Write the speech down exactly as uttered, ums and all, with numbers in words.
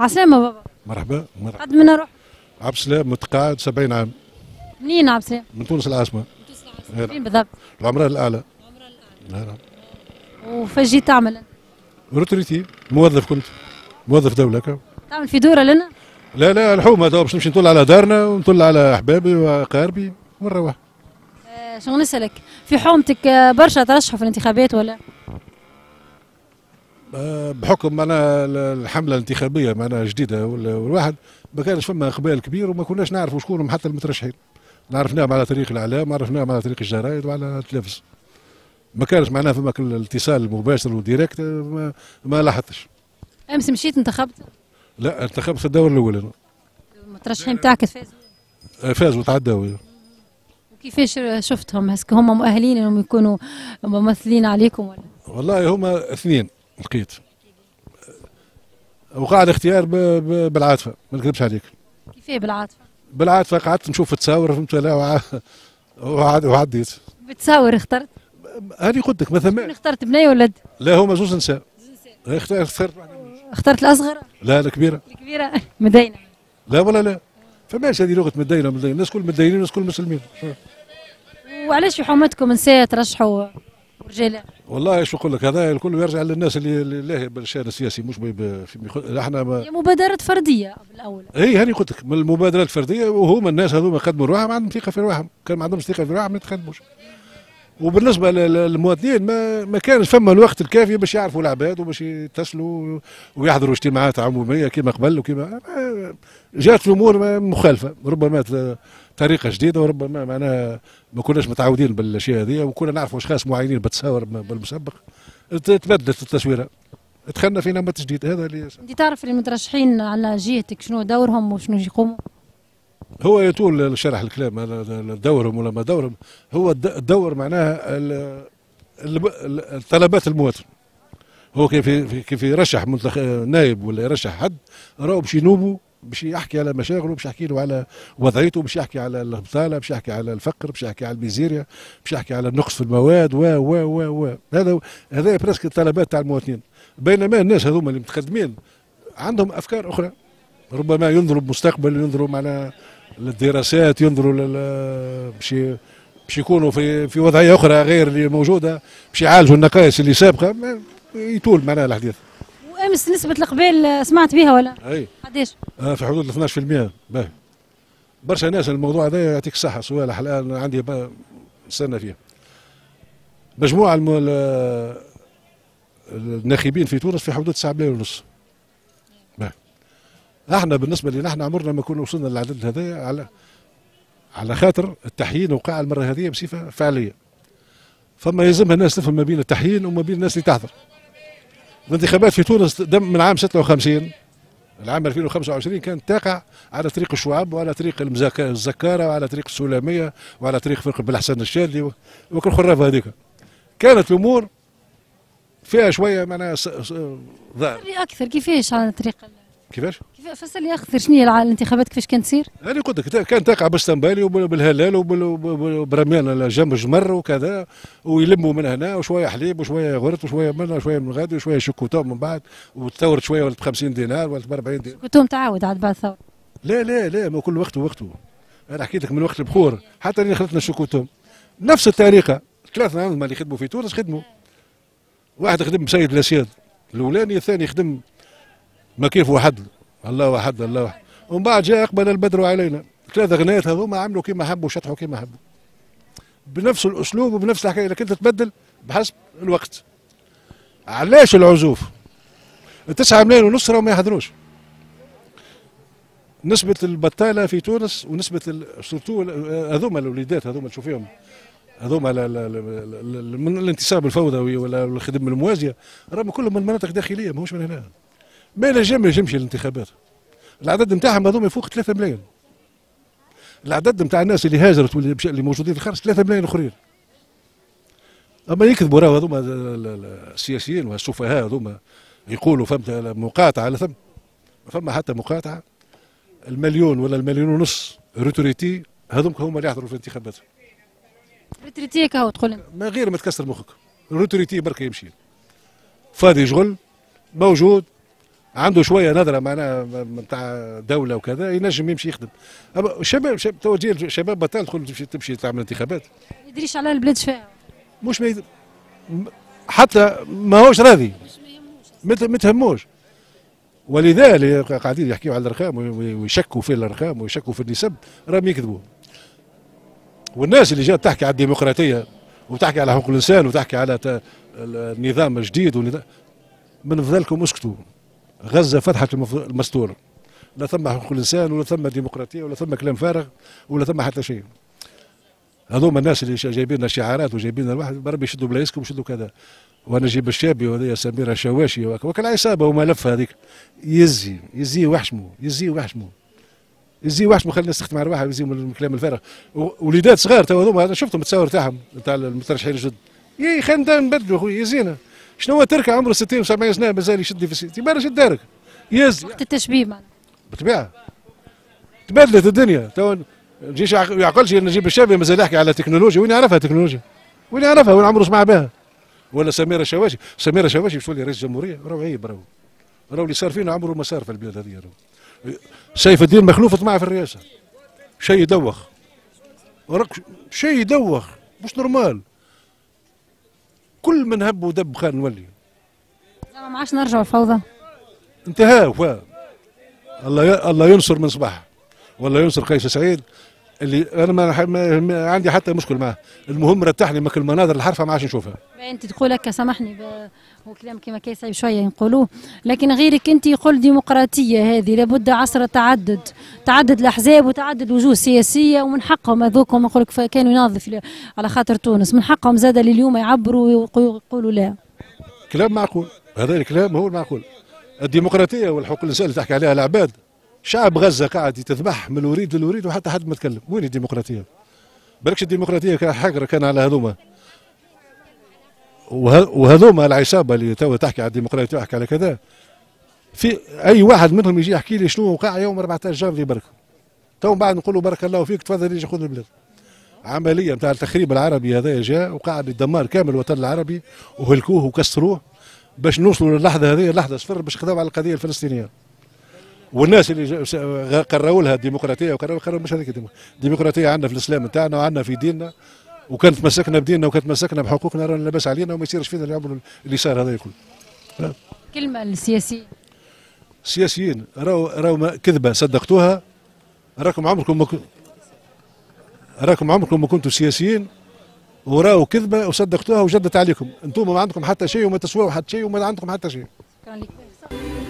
عسلامة بابا. مرحبا مرحبا. قد منا روح. عبد السلام متقاعد سبعين عام. منين عبد السلام؟ من تونس العاصمة. من تونس العاصمة. فين بالضبط؟ العمران الأعلى. العمران الأعلى. نعم. وفاش جيت تعمل أنت؟ روتريتي موظف كنت موظف دولة كا. تعمل في دورة لنا؟ لا لا الحومة تو باش نمشي نطل على دارنا ونطل على أحبابي وأقاربي ونروح. آه شنو نسألك؟ في حومتك آه برشا ترشحوا في الانتخابات ولا؟ آه بحكم معناها الحملة الانتخابية معناها جديدة والواحد ما كانش فما إقبال كبير وما كناش نعرفوا شكونهم حتى المترشحين. عرفناهم على طريق الإعلام، عرفناهم على طريق الجرايد وعلى التلفز. ما كانش معناها فما الاتصال المباشر والديريكت ما, ما لاحظتش. أمس مشيت انتخبت؟ لا انتخبت في الدور الأول أنا. المترشحين بتاعك فازوا؟ فازوا وتعدوا. وكيفاش شفتهم؟ هسك هم مؤهلين انهم يكونوا ممثلين عليكم ولا؟ والله هما اثنين لقيت. وقع الاختيار بالعاطفة ما نكذبش عليك. كيفاه بالعاطفة؟ بالعاطفة قعدت نشوف تصاور فهمت لا وعديت. بتصاور اخترت؟ هذه قلت لك مثلا. اخترت بنية ولا؟ لا هما زوج نساء. اخترت اخترت اخترت الأصغر؟ لا الكبيرة. الكبيرة مدينة؟ لا ولا لا. فماش هذه لغة مدينة مدينة الناس كل مدينين والناس كل مسلمين. وعلاش في حومتكم نساء ترشحوا ورجال؟ والله ايش نقول لك هذا الكل يرجع للناس اللي لاهي بالشان السياسي مش في احنا ما... هي مبادرات فرديه بالاول. اي هاني قلت لك من المبادرات الفرديه وهما الناس هذوما خدموا رواحهم ما عندهم ثقه في رواحهم، كان ما عندهمش ثقه في رواحهم ما يتخدموش. وبالنسبه للمواطنين ما ما كانش فما الوقت الكافي باش يعرفوا العباد وباش يتصلوا ويحضروا اجتماعات عموميه كما قبل وكما جات الامور مخالفه، ربما طريقه جديده وربما معناها ما كناش متعودين بالاشياء هذه وكنا نعرفوا اشخاص معينين بتصاور بالمسبق تبدلت التصويره دخلنا في نمط جديد. هذا اللي انت تعرف المترشحين على جهتك شنو دورهم وشنو يقوموا؟ هو يطول شرح الكلام هذا دورهم ولا ما دورهم. هو الدور معناها طلبات المواطن. هو كيف كيف يرشح نائب ولا يرشح حد راهو باش ينوبوا باش يحكي على مشاغله باش يحكي له على وضعيته باش يحكي على البطاله باش يحكي على الفقر باش يحكي على الميزيريا باش يحكي على النقص في المواد و و و و هذا هذا برسك الطلبات تاع المواطنين. بينما الناس هذوما اللي متقدمين عندهم افكار اخرى ربما ينظروا بالمستقبل ينظروا معنا للدراسات ينظروا باش باش يكونوا في في وضعيه اخرى غير اللي موجوده باش يعالجوا النقائص اللي سابقه يطول معناها الحديث. وامس نسبه القبال سمعت بها ولا؟ اي قداش؟ آه في حدود اثناش بالمئة. باهي برشا ناس الموضوع هذا يعطيك الصحه صوالح الان عندي نستنى فيه. مجموع الناخبين في تونس في حدود تسعة ملايين ونص. باهي احنا بالنسبه لنا احنا عمرنا ما كنا وصلنا للعدد هذا على على خاطر التحيين وقع المره هذه بصفه فعليه. فما يلزمها الناس تفهم ما بين التحيين وما بين الناس اللي تحضر. الانتخابات في تونس من عام ستة وخمسين العام ألفين وخمسة وعشرين كانت تقع على طريق الشعب وعلى طريق الزكاره وعلى طريق السلاميه وعلى طريق فرق بالحسن الشاذلي وكل خرافه هذيك. كانت الامور فيها شويه معناها ظاهر. اكثر كيفاش على طريق كيفاش؟ كيف فسر لي اكثر شنو هي الانتخابات كيفاش كانت تصير؟ انا قلت لك كانت تقع بالسنبالي وبالهلال وبرميان الجنب الجمر وكذا ويلموا من هنا وشويه حليب وشويه غرت وشويه من وشويه من غادي وشويه شكوتوم من بعد وتثورت شويه ولات ب خمسين دينار ولات ب أربعين دينار. شكوتوم تعاود عاد بعد الثوره؟ لا لا لا ما كل وقت ووقته. انا حكيت لك من وقت البخور حتى اللي خلطنا الشكوتوم نفس الطريقه. ثلاثه اللي يخدموا في تونس خدموا. واحد خدم بسيد الاسياد الاولاني الثاني خدم ما كيف واحد الله واحد الله واحد ومن بعد جاء اقبل البدر علينا. ثلاثه غنايات هذوما عملوا كما حبوا شطحوا كما حبوا بنفس الاسلوب وبنفس الحكايه لكن تتبدل بحسب الوقت. علاش العزوف؟ تسعة ملايين ونص راهم ما يحضروش. نسبة البطالة في تونس ونسبة سورتو هذوما الوليدات هذوما تشوفيهم هذوما من الانتصاب الفوضوي ولا الخدمة الموازية راهم كلهم من مناطق داخلية ماهوش من هنا. ما ينجم ما ينجمش الانتخابات. العدد نتاعهم هذوما يفوق ثلاثة ملايين. العدد نتاع الناس اللي هاجرت واللي اللي موجودين في الخارج ثلاثة ملايين اخرين. اما يكذبوا راهو هذوما السياسيين والسفهاء هذوما يقولوا فهمت مقاطعه لا ثم ما فما حتى مقاطعه. المليون ولا المليون ونص روتوريتي هذوك هما اللي يحضروا في الانتخابات. روتوريتي كهو تقول ما غير ما تكسر مخك. الروتوريتي برك يمشي فاضي شغل موجود عنده شويه نظره معناها نتاع دوله وكذا ينجم يمشي يخدم. اما الشباب شباب توجيه الشباب بطل تدخل تمشي, تمشي تعمل انتخابات. ما يدريش على البلاد فيها. مش ما يد... حتى ما هوش راضي. ما تهموش. ولذلك قاعدين يحكيوا على الارقام ويشكوا في الارقام ويشكوا في النسب راهم يكذبوا. والناس اللي جات تحكي على الديمقراطيه وتحكي على حقوق الانسان وتحكي على النظام الجديد ونظام من فضلكم اسكتوا. غزه فتحت المستور، لا ثم حقوق الانسان ولا ثم ديمقراطيه ولا ثم كلام فارغ ولا ثم حتى شيء. هذوما الناس اللي جايبين لنا شعارات وجايبين لنا الواحد بربي يشدوا بلايسكم ويشدوا كذا. وانا نجيب الشابي وهذه سميره الشواشي وكل عصابه وملف هذيك يزي يزي وحشمه يزي وحشمه يزي وحشمه خلينا نستخدم على الواحد يزي من الكلام الفارغ. وليدات صغار تو هذوما انا شفتهم التصاور تاعهم نتاع المترشحين الجدد. يا خلينا نبدلوا خويا يزينا. شنو هو تركع عمره ستين وسبعين سنه مازال يشد في السيتي ما شد دارك يز وقت التشبيه معنا بالطبيعه تبدلت الدنيا. تو نجيش يعقلش نجيب الشابي مازال يحكي على تكنولوجيا. وين يعرفها تكنولوجيا؟ وين يعرفها؟ وين عمره سمع بها؟ ولا سميره الشواشي. سميره الشواشي باش تولي رئيس الجمهوريه راهو عيب راهو راهو اللي صار فينا عمره ما صار في البلاد هذه. راهو سيف الدين مخلوف طمع في الرئاسه شيء يدوخ شيء يدوخ مش نورمال. كل من هب ودب خان نولي. ما عادش نرجعوا الفوضى. انتهى وفا. الله ي... الله ينصر من صباح والله ينصر قيس سعيد اللي انا ما, ما... ما عندي حتى مشكل معه. المهم رتحني ما كل المناظر الحرفه ما عادش نشوفها. انت تقول هكا سامحني ب... هو كلام كما كي صعيب شويه ينقولوه لكن غيرك انت يقول ديمقراطيه هذه لابد عصر تعدد تعدد الاحزاب وتعدد وجوه سياسيه ومن حقهم هذوكم نقول لك كانوا ينظف على خاطر تونس من حقهم زاد اليوم يعبروا ويقولوا لا. كلام معقول هذا الكلام هو المعقول. الديمقراطيه والحقوق الانسان اللي تحكي عليها العباد شعب غزه قاعد يتذبح من الوريد للوريد وحتى حد ما تكلم. وين الديمقراطيه؟ بالكش الديمقراطيه كان حقر كان على هذوما وهذوما العصابه اللي تو تحكي على الديمقراطيه وتحكي على كذا. في اي واحد منهم يجي يحكي لي شنو وقع يوم أربعة عشر جانفي برك تو بعد نقول له بارك الله فيك تفضل يجي خذ البلاد. عمليه نتاع التخريب العربي هذا جاء وقعد الدمار كامل الوطن العربي وهلكوه وكسروه باش نوصلوا للحظه هذه لحظه صفر باش خذوا على القضيه الفلسطينيه. والناس اللي قرروا لها الديمقراطيه وقرروا قرروا مش هذيك الديمقراطيه عندنا في الاسلام نتاعنا وعندنا في ديننا وكانت تمسكنا بديننا وكانت تمسكنا بحقوقنا رانا لاباس علينا وما يصيرش فينا العمر اللي صار هذا الكل. كلمه للسياسيين. السياسيين راهو راهو كذبه صدقتوها. راكم عمركم ما راكم عمركم ما كنتوا سياسيين وراهو كذبه وصدقتوها وجدت عليكم. انتم ما عندكم حتى شيء وما تسواوا حتى شيء وما عندكم حتى شيء.